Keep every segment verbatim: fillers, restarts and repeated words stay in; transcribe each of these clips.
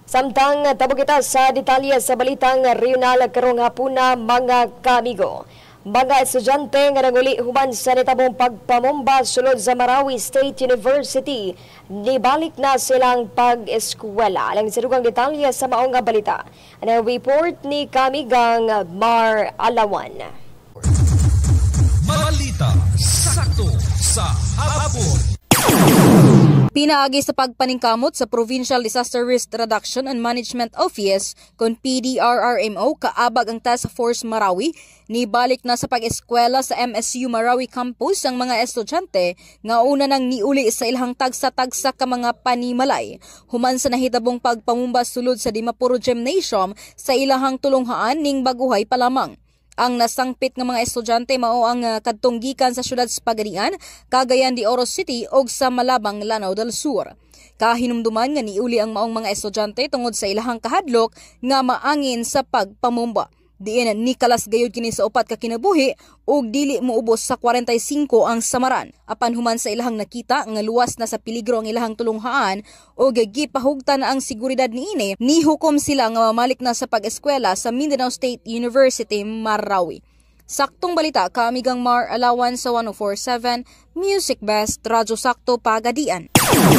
Samtang tabo kita sa detalye sa balitang regional karong hapuna mga kamigo. Mga estudyante nga nanguli human sa nitabong pagpamumba sulod sa Marawi State University, nibalik na silang pag-eskwela. Alang sa dugang detalye sa maong nga balita, ang report ni Kamigang Mar Alawan. Balita sakto sa hapon. Pinaagi sa pagpaningkamot sa Provincial Disaster Risk Reduction and Management Office kon P D R R M O kaabag ang Task Force Marawi, nibalik na sa pag-eskwela sa M S U Marawi Campus ang mga estudyante nga una nang niuli sa ilang tagsa-tagsa ka mga panimalay human sa nahitabong pagpamumba sulod sa Dimapuro Gymnasium sa ilahang tulonghaan ning baguhay pa lamang. Ang nasangpit ng mga estudyante mao ang uh, kadtong gikan sa syudad sa Pagadian, Cagayan de Oro City ug sa Malabang, Lanao del Sur. Kahinumduman nga niuli ang maong mga estudyante tungod sa ilahang kahadlok nga maangin sa pagpamumba. Diin nikalas gayud kini sa upat ka kinabuhi ug dili moubos sa forty-five ang samaran. Apan human sa ilahang nakita nga luwas na sa peligro ang ilahang tulonghaan ug gipahugtan na ang seguridad niini, nihukom sila nga mamalik na sa pag-eskwela sa Mindanao State University, Marawi. Saktong balita, Kamigang Mar Alawan sa one oh four point seven Music Best, Radyo Sakto, Pagadian.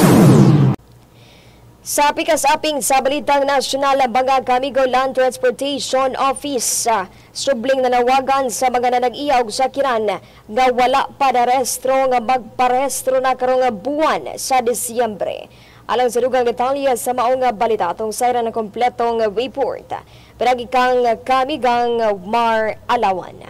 Sa pikas-aping sa balitang nasyonal, Bangag Kamigo Land Transportation Office uh, subling nanawagan sa mga nanag-iyaw sa Kiran nga wala pa na restro nga magparehistro na karong buwan sa Disyembre. Alang sa dugang detalye sa maong balita atong sayra ng kompletong report, pinagi kang Kamigang Mar Alawan.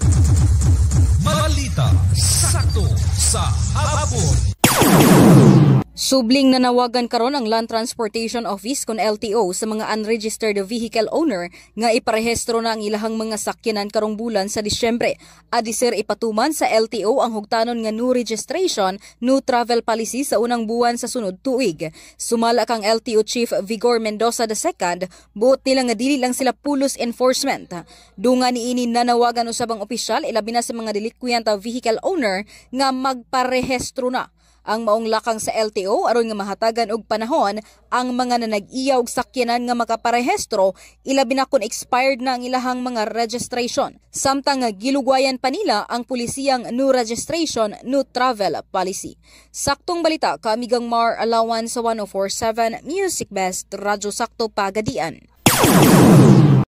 Balita sakto sa hapon. Subling nanawagan karon ang Land Transportation Office kon L T O sa mga unregistered vehicle owner nga iparehistro na ang ilahang mga sakyanan karong bulan sa Disyembre. Adisir ipatuman sa L T O ang hugtanon nga new registration, new travel policy sa unang buwan sa sunod tuig. Sumala kang L T O Chief Vigor Mendoza the second, buot nila nga dili lang sila pulos enforcement. Dunga niini nanawagan usab ang opisyal ilabi na sa mga delinquent vehicle owner nga magparehistro na ang maong lakang sa L T O aron nga mahatagan og panahon ang mga nanag-iyaw og sakyanan nga makaparehistro ilabi na kun expired na ang ilahang mga registration. Samtang gilugwayan pa nila ang pulisiyang new registration, new travel policy. Saktong balita, Kamigang Mar Alawan sa one oh four point seven Music Best, Radyo Sakto, Pagadian.